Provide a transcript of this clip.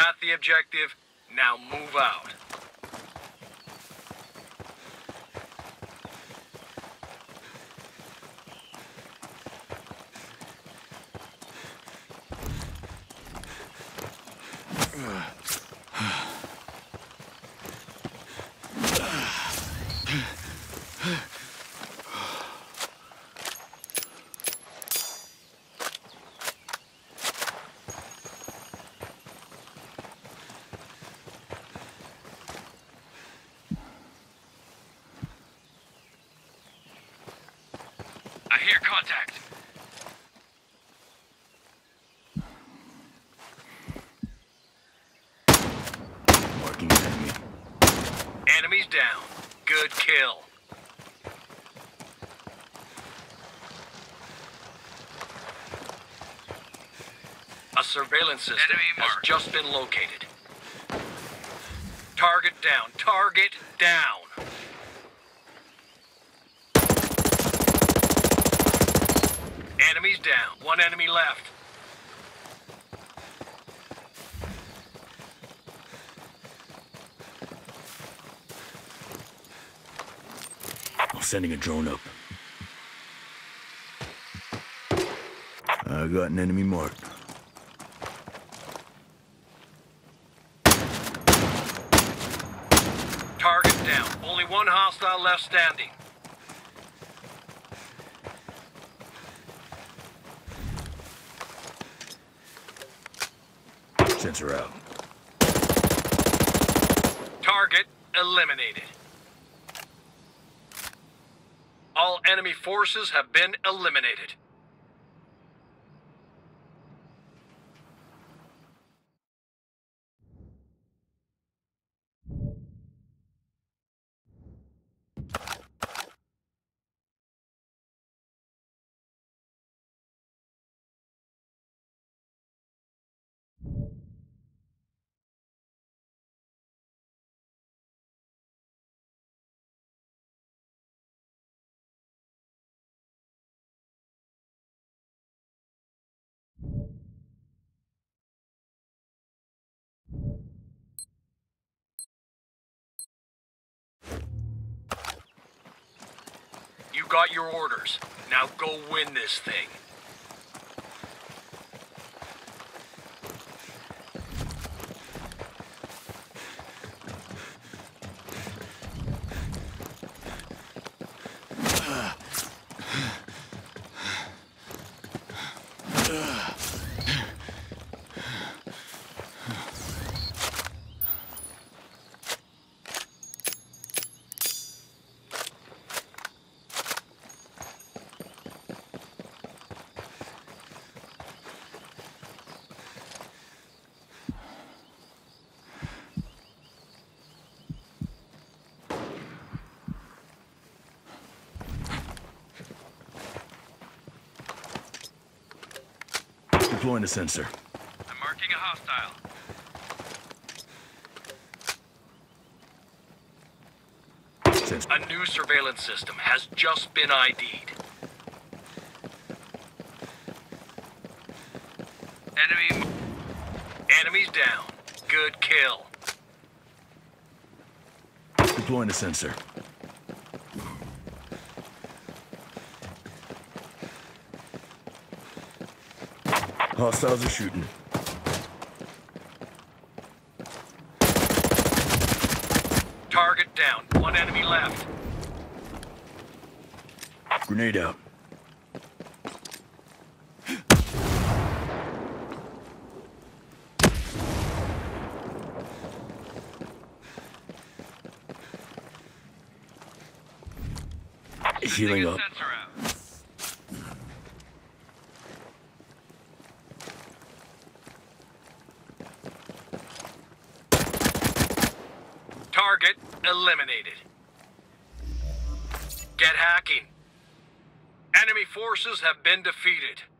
got the objective, now move out. I hear contact. Marking an enemy. Enemies down. Good kill. A surveillance system has just been located. Target down. Target down. Enemies down. One enemy left. I'm sending a drone up. I got an enemy marked. Target down. Only one hostile left standing. Sensor out. Target eliminated. All enemy forces have been eliminated. You got your orders. Now go win this thing. Deploying a sensor. I'm marking a hostile. Sensor. A new surveillance system has just been ID'd. Enemies down. Good kill. Deploying a sensor. Hostiles are shooting. Target down. One enemy left. Grenade out. Healing up. Target eliminated. Get hacking. Enemy forces have been defeated.